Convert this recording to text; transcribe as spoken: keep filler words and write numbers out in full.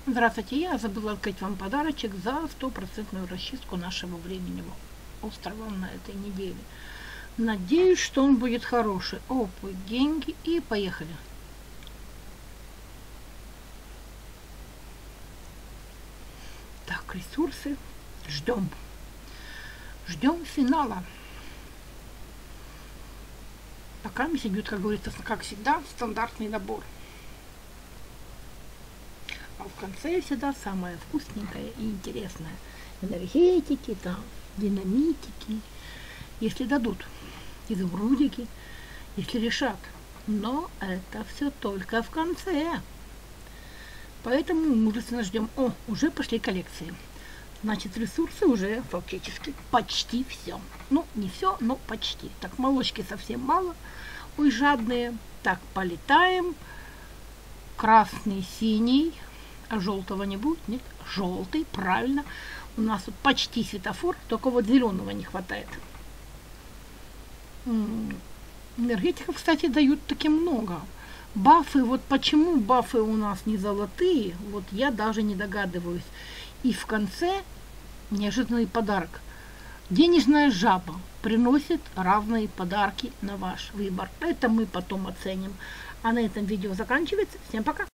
Здравствуйте, я забыла открыть вам подарочек за стопроцентную расчистку нашего временного острова на этой неделе. Надеюсь, что он будет хороший. Опыт, деньги и поехали. Так, ресурсы. Ждем. Ждем финала. Пока мне идет, как говорится, как всегда, стандартный набор. А в конце всегда самое вкусненькое и интересное. Энергетики, там, динамитики, если дадут, изумрудики, если решат. Но это все только в конце. Поэтому мужественно ждем. О, уже пошли коллекции. Значит, ресурсы уже фактически почти все. Ну, не все, но почти. Так, молочки совсем мало. Ой, жадные. Так, полетаем. Красный, синий. А желтого не будет? Нет, желтый, правильно. У нас тут почти светофор, только вот зеленого не хватает. Энергетиков, кстати, дают таки много. Бафы, вот почему бафы у нас не золотые, вот я даже не догадываюсь. И в конце неожиданный подарок. Денежная жаба приносит разные подарки на ваш выбор. Это мы потом оценим. А на этом видео заканчивается. Всем пока!